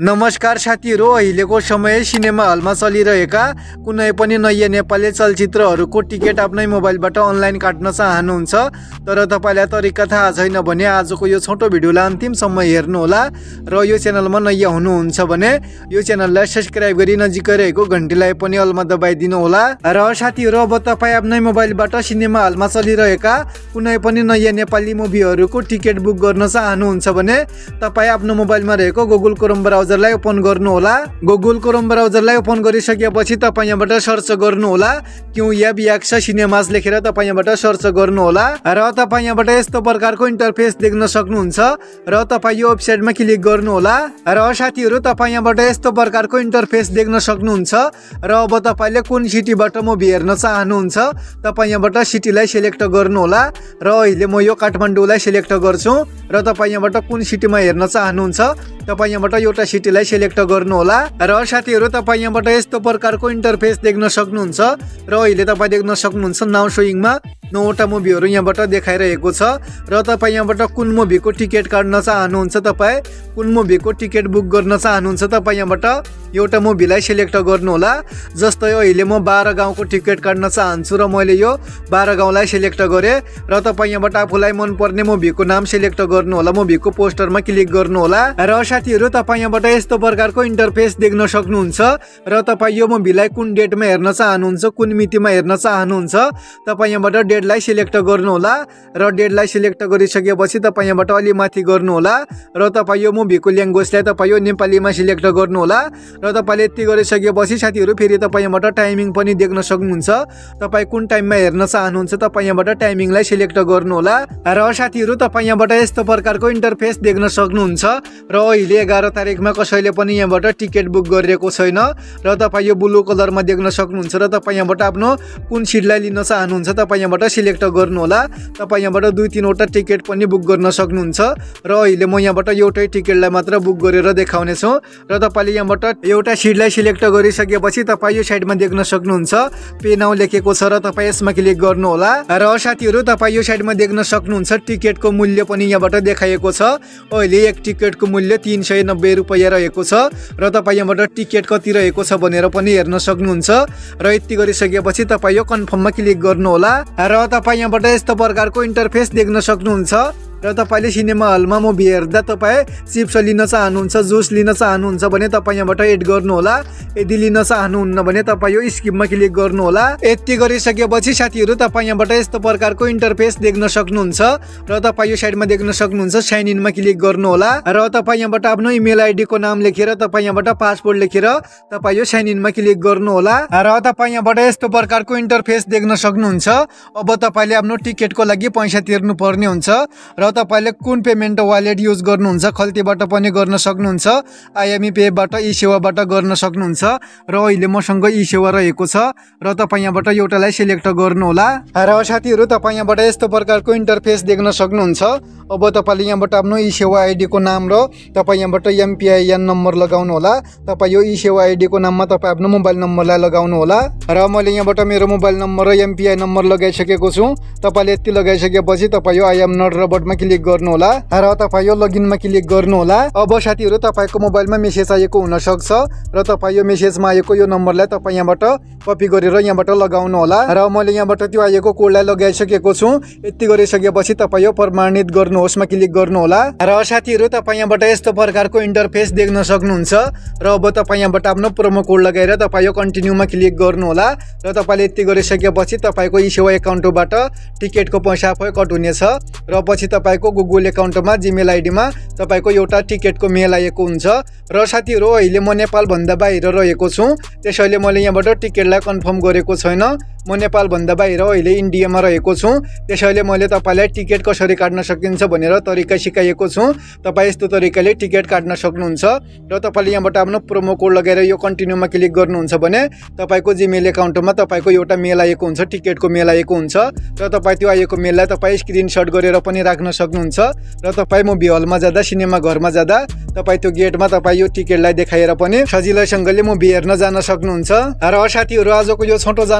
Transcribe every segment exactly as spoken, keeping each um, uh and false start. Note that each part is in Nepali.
नमस्कार साथीहरु, अहिलेको समय सिनेमा हलमा चलिरहेका कुनै पनि नयाँ नेपाली चलचित्रहरूको टिकट आफ्नै मोबाइलबाट अनलाइन काट्न चाहनुहुन्छ तर तपाईलाई तरिका थाहा छैन भने आजको यो छोटो भिडियोलाई अन्तिमसम्म हेर्नु होला र यो च्यानलमा नयाँ हुनुहुन्छ भने यो च्यानललाई सब्स्क्राइब गरी नजिकै रहेको घण्टीलाई पनि अलमा दबाइदिनु होला। र साथीहरु, अब तपाई आफ्नै मोबाइलबाट सिनेमा हलमा चलिरहेका कुनै पनि नयाँ नेपाली मुभीहरूको टिकट बुक गर्न चाहनुहुन्छ भने तपाई आफ्नो मोबाइलमा रहेको गुगल क्रोम ब्राउजरलाई ओपन गर्नु होला। गुगल क्रोम ब्राउजरलाई ओपन गरिसकेपछि तपाई यहाँबाट सर्च गर्नु होला क्यू एफ एक्स सिनेमाज लेखेर तपाई यहाँबाट सर्च गर्नु होला र तपाई यहाँबाट यस्तो प्रकारको इन्टरफेस देख्न सक्नुहुन्छ र तपाई यो वेबसाइटमा क्लिक गर्नु होला। र साथीहरु, तपाई यहाँबाट यस्तो प्रकारको इन्टरफेस देख्न सक्नुहुन्छ र अब तपाईले कुन सिटीबाट मुभी हेर्न चाहनुहुन्छ तपाई यहाँबाट सिटीलाई सिलेक्ट गर्नु होला र अहिले म यो काठमाडौँलाई सिलेक्ट गर्छु र तपाई यहाँबाट कुन सिटीमा हेर्न चाहनुहुन्छ तपाई यहाँबाट एउटा सिटीलाई सिलेक्ट गर्नु होला। र साथीहरु, तपाई यहाँबाट यस्तो प्रकारको इन्टरफेस देख्न सक्नुहुन्छ र अहिले तपाई देख्न सक्नुहुन्छ नाउ शोइङमा नौवटा मुभीहरु यहाँबाट देखाइरहेको छ र तपाई यहाँबाट कुन मुभीको टिकट काट्न चाहनुहुन्छ, तपाई कुन मुभीको टिकट बुक गर्न चाहनुहुन्छ तपाई यहाँबाट एउटा मुभीलाई सिलेक्ट गर्नु होला। जस्तै अहिले म बाह्र गाउँको टिकट काट्न चाहन्छु र मैले यो बाह्र गाउँलाई सिलेक्ट गरे र तपाई यहाँबाट आफूलाई मन पर्ने मुभीको नाम सिलेक्ट गर्नु होला, मुभीको पोस्टरमा क्लिक गर्नु होला। र साथीहरु, तपाई यहाँबाट यस्तो प्रकारको इन्टरफेस देख्न सक्नुहुन्छ र तपाई यो मुभीलाई कुन डेटमा हेर्न चाहनुहुन्छ, कुन मितिमा हेर्न चाहनुहुन्छ तपाई यहाँबाट डेटलाई सिलेक्ट गर्नु होला र डेटलाई सिलेक्ट गरिसकेपछि तपाई यहाँबाट अलि माथि गर्नु होला र तपाई यो मुभीको ल्याङ्ग्वेजलाई तपाई यो नेपालीमा सिलेक्ट गर्नु होला। र तपाईले यति गरिसकेपछि साथीहरु फेरि तपाई यहाँबाट टाइमिङ पनि देख्न सक्नुहुन्छ, तपाई कुन टाइममा हेर्न चाहनुहुन्छ तपाई यहाँबाट टाइमिङलाई सिलेक्ट गर्नु होला। र साथीहरु, तपाई यहाँबाट यस्तो प्रकारको इन्टरफेस देख्न सक्नुहुन्छ र अहिले एघार तारिकमा कसैले पनि यहाँबाट टिकट बुक गरिएको छैन र तपाई यो ब्लू कलरमा देख्न सक्नुहुन्छ र तपाई यहाँबाट आफ्नो कुन सिटलाई लिन चाहनुहुन्छ तपाई यहाँबाट सिलेक्ट गर्नु होला। तपाई यहाँबाट दुई तीनवटा टिकट पनि बुक गर्न सक्नुहुन्छ र अहिले म यहाँबाट एउटै टिकटलाई मात्र बुक गरेर देखाउने छु र तपाईले यहाँबाट एउटा सिटलाई सिलेक्ट गरिसकेपछि तपाई यो साइडमा देख्न सक्नुहुन्छ पे नाउ लेखेको छ र तपाई यसमा क्लिक गर्नु होला। र साथीहरु, तपाई यो साइडमा देख्न सक्नुहुन्छ टिकटको मूल्य पनि यहाँबाट देखाएको छ। अहिले एक टिकटको मूल्य तीन सय नब्बे रुपैयाँ रहेको छ र तपाई यहाँबाट टिकट कति रहेको छ भनेर पनि हेर्न सक्नुहुन्छ र यति गरिसकेपछि तपाई यो कन्फर्ममा क्लिक गर्नु होला। र तपाई यहाँबाट यस्तो प्रकारको इन्टरफेस देख्न सक्नुहुन्छ र तपाईले सिनेमा हलमा मुभी हेर्दा तपाई चिप्स लिन चाहनुहुन्छ, जुस लिन चाहनुहुन्छ भने तपाई यहाँबाट एड गर्नु होला। यदि लिन चाहनुहुन्न भने तपाई यो स्किपमा क्लिक गर्नु होला। यति गरिसकेपछि साथीहरु, तपाई यहाँबाट यस्तो प्रकारको इन्टरफेस देख्न सक्नुहुन्छ र तपाई यो साइडमा देख्न सक्नुहुन्छ साइन इनमा क्लिक गर्नु होला र तपाई यहाँबाट आफ्नो इमेल आइडी को नाम लेखेर तपाई यहाँबाट पासवर्ड लेखेर तपाई यो साइन इनमा क्लिक गर्नु होला। र तपाई यहाँबाट यस्तो प्रकारको इन्टरफेस देख्न सक्नुहुन्छ। अब तपाईले आफ्नो टिकटको लागि पैसा तिर्नु पर्ने हुन्छ र तपाईले कुन पेमेन्ट वालेट युज गर्नुहुन्छ, खल्तीबाट पनि गर्न सक्नुहुन्छ, आइएमई पेबाट, ई सेवाबाट गर्न सक्नुहुन्छ र अहिले मसँग ई सेवा रहेको छ र तपाई यहाँबाट एउटालाई सिलेक्ट गर्नु होला। र साथीहरु, तपाई यहाँबाट यस्तो प्रकारको इन्टरफेस देख्न सक्नुहुन्छ। अब तपाईले यहाँबाट आफ्नो ई सेवा आइडी को नाम र तपाई यहाँबाट एमपीआईएन नम्बर लगाउनु होला। तपाई यो ई सेवा आइडी को नाममा तपाई आफ्नो मोबाइल नम्बरलाई लगाउनु होला र मैले यहाँबाट मेरो मोबाइल नम्बर र एमपीआई नम्बर लगाइसकेको छु। तपाईले यति लगाइसकेपछि तपाई यो आई एम नट रोबोटमा क्लिक गर्नु होला र तपाई यो लगइनमा क्लिक गर्नु होला। अब साथीहरु, तपाईको मोबाइलमा मेसेज आएको हुन सक्छ र तपाई यो मेसेजमा आएको यो नम्बरलाई तपाई यहाँबाट कपी गरेर यहाँबाट लगाउनु होला र मैले यहाँबाट त्यो आएको कोडलाई लगाइसकेको छु। यति गरिसकेपछि तपाई यो प्रमाणित गर्नुहोस्मा क्लिक गर्नु होला। र साथीहरु, तपाई यहाँबाट यस्तो प्रकारको इन्टरफेस देख्न सक्नुहुन्छ र अब तपाई यहाँबाट आफ्नो प्रोमो कोड लगाएर तपाई यो कन्टिन्यूमा क्लिक गर्नु होला र तपाईले यति गरिसकेपछि तपाईको ई सेवा एकाउन्टबाट टिकटको पैसा आफै कट हुनेछ र पछि तपाईको गुगल एकाउन्टमा जिमेल आइडीमा तपाईको एउटा टिकटको मेल आएको हुन्छ। र साथीहरु, अहिले म नेपाल भन्दा बाहिर रहेको छु त्यसैले मैले यहाँबाट टिकटलाई कन्फर्म गरेको छैन। म नेपाल भन्दा बाहिर अहिले इन्डियामा रहेको छु त्यसैले मैले तपाईलाई टिकट कसरी काट्न सकिन्छ भनेर तरिका सिकाएको छु। तपाई यस्तो तरिकाले टिकट काट्न सक्नुहुन्छ र तपाईले यहाँबाट आफ्नो प्रोमो कोड लगाएर यो कन्टिन्यूमा क्लिक गर्नुहुन्छ भने तपाईको जिमेल एकाउन्टमा तपाईको एउटा मेल आएको हुन्छ, टिकटको मेल आएको हुन्छ र तपाई त्यो आएको मेललाई तपाई स्क्रिनशट गरेर पनि राख्न सक्नुहुन्छ र तपाई मुभी हलमा जाँदा, सिनेमा घरमा जाँदा तपाई त्यो गेटमा तपाई यो टिकटलाई देखाएर पनि सजिलैसँगले मुभी हेर्न जान सक्नुहुन्छ। र साथीहरु, आजको यो छोटो जानकारीमूलक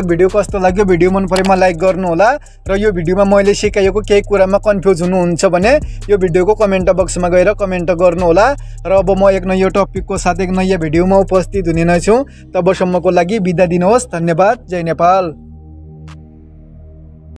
तुलनात्मक भिडियो कस्तो लाग्यो, भिडियो मन परेमा लाइक गर्नु होला र यो भिडियोमा मैले सिकाएको केही कुरामा कन्फ्युज हुनुहुन्छ भने यो भिडियोको कमेन्ट बक्समा गएर कमेन्ट गर्नु होला। र अब म एक नयाँ टपिकको साथ एक नयाँ भिडियोमा उपस्थित हुने नै छु। तबसम्मको लागि बिदा दिनुहोस्। धन्यवाद। जय नेपाल।